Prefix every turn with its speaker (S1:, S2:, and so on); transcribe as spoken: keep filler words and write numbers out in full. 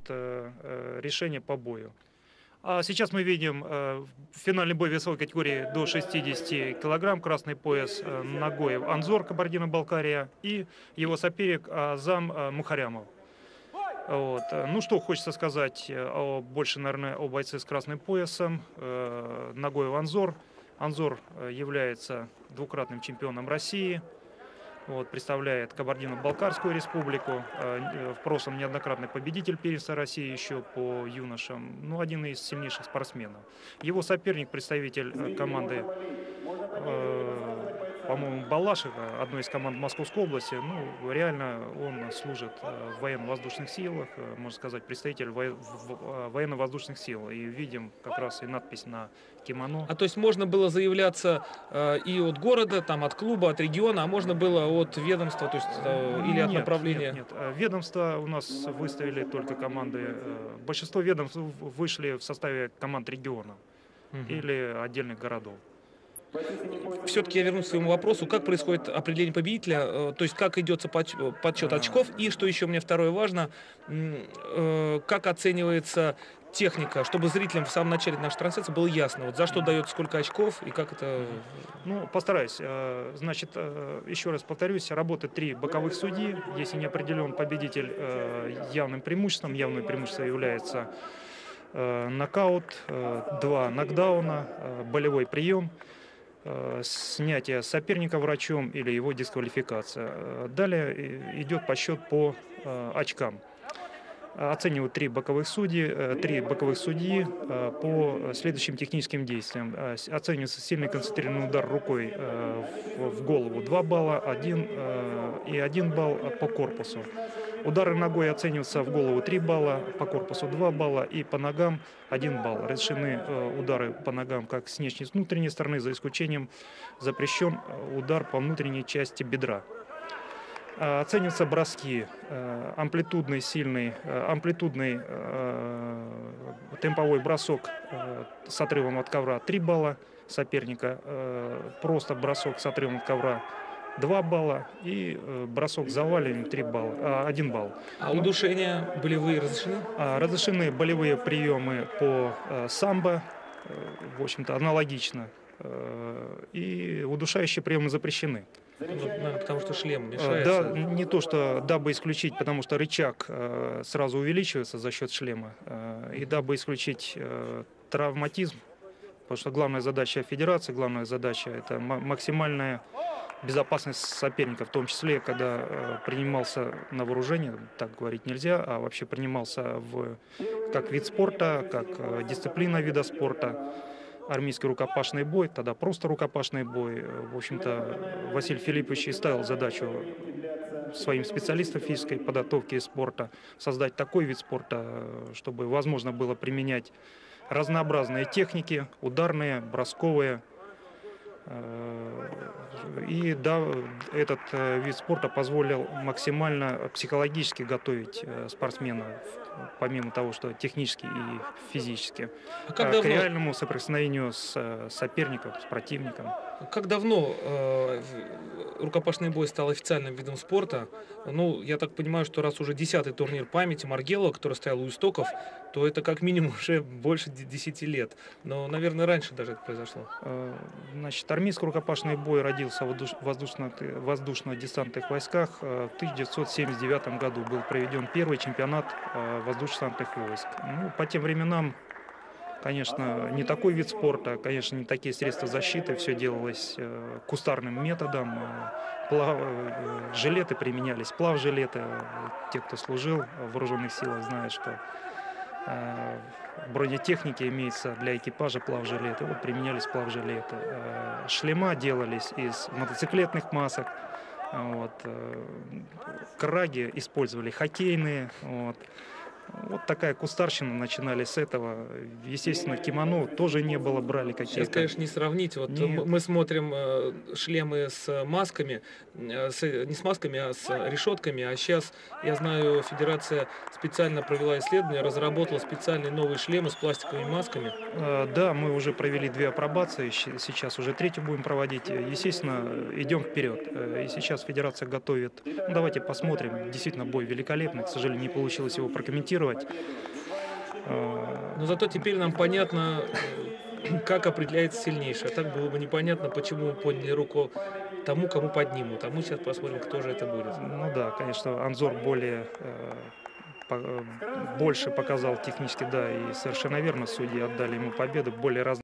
S1: решение по бою. А сейчас мы видим э, финальный бой весовой категории до шестидесяти килограмм, красный пояс э, Нагоев Анзор, Кабардино-Балкария, и его соперник Азам э, Мухарямов. Вот. Ну, что хочется сказать о, больше, наверное, о бойце с красным поясом. Э, Нагоев Анзор. Анзор является двукратным чемпионом России. Вот, представляет Кабардино-Балкарскую республику. В прошлом неоднократный победитель первенства России еще по юношам. Ну, один из сильнейших спортсменов. Его соперник, представитель команды, э, по-моему, Балашиха, одной из команд Московской области. Ну, реально он служит в военно-воздушных силах, можно сказать, представитель военно-воздушных сил. И видим как раз и надпись на кимоно.
S2: А то есть можно было заявляться э, и от города, там, от клуба, от региона, а можно было от ведомства, то есть э, или от
S1: нет,
S2: направления?
S1: Нет, нет. Ведомства у нас выставили только команды. Э, большинство ведомств вышли в составе команд региона угу. или отдельных городов.
S2: Все-таки я вернусь к своему вопросу, как происходит определение победителя, то есть как идется подсчет очков, и что еще мне второе важно, как оценивается техника, чтобы зрителям в самом начале нашей трансляции было ясно, вот за что дает сколько очков и как это...
S1: Ну, постараюсь. Значит, еще раз повторюсь, работает три боковых судьи, если не определен победитель явным преимуществом, явным преимуществом является нокаут, два нокдауна, болевой прием, снятие соперника врачом или его дисквалификация. Далее идет подсчет по очкам. Оценивают три боковых судьи, три боковых судьи по следующим техническим действиям. Оценивается сильный концентрированный удар рукой в голову два балла, один и один балл по корпусу. Удары ногой оцениваются в голову три балла, по корпусу два балла и по ногам один балл. Разрешены удары по ногам как с внешней и с внутренней стороны, за исключением запрещен удар по внутренней части бедра. Оцениваются броски, амплитудный, сильный, амплитудный темповой бросок с отрывом от ковра три балла соперника, просто бросок с отрывом от ковра два балла и бросок с заваливанием три балла, один балл.
S2: А удушения болевые разрешены?
S1: Разрешены болевые приемы по самбо, в общем-то, аналогично. И удушающие приемы запрещены.
S2: Ну, наверное, потому что шлем мешает.
S1: Да, не то, что дабы исключить, потому что рычаг сразу увеличивается за счет шлема, и дабы исключить травматизм, потому что главная задача федерации, главная задача – это максимальная безопасность соперника, в том числе, когда принимался на вооружение, так говорить нельзя, а вообще принимался в, как вид спорта, как дисциплина вида спорта. Армейский рукопашный бой, тогда просто рукопашный бой. В общем-то, Василий Филиппович и ставил задачу своим специалистам физической подготовки и спорта создать такой вид спорта, чтобы возможно было применять разнообразные техники, ударные, бросковые. И да, этот вид спорта позволил максимально психологически готовить спортсмена, помимо того, что технически и физически, а как к давно... реальному соприкосновению с соперником, с противником.
S2: Как давно э, рукопашный бой стал официальным видом спорта? Ну, я так понимаю, что раз уже десятый турнир памяти Маргелова, который стоял у истоков, то это как минимум уже больше десяти лет. Но, наверное, раньше даже это произошло.
S1: Значит, армейский рукопашный бой родился в воздушно-десантных войсках. В тысяча девятьсот семьдесят девятом году был проведен первый чемпионат воздушно-десантных войск. Ну, по тем временам, конечно, не такой вид спорта, конечно, не такие средства защиты, все делалось кустарным методом. Плав... Жилеты применялись, плавжилеты. Те, кто служил в вооруженных силах, знают, что в бронетехнике имеется для экипажа плавжилеты. Вот применялись плавжилеты. Шлема делались из мотоциклетных масок. Вот. Краги использовали хоккейные. Вот. Вот такая кустарщина, начинали с этого. Естественно, кимоно тоже не было, брали какие-то.
S2: Сейчас, конечно, не сравнить. Вот Нет. мы смотрим э, шлемы с масками, э, с, не с масками, а с решетками. А сейчас, я знаю, Федерация специально провела исследование, разработала специальные новые шлемы с пластиковыми масками.
S1: Э, да, мы уже провели две апробации, сейчас уже третью будем проводить. Естественно, идем вперед. И сейчас Федерация готовит. Ну, давайте посмотрим. Действительно, бой великолепный. К сожалению, не получилось его прокомментировать. судить. Э,
S2: Но зато теперь нам понятно, э, как определяется сильнейший. А так было бы непонятно, почему подняли руку тому, кому поднимут. А мы сейчас посмотрим, кто же это будет.
S1: Ну да, конечно, Анзор более э, по- э, больше показал технически, да, и совершенно верно судьи отдали ему победу, более раз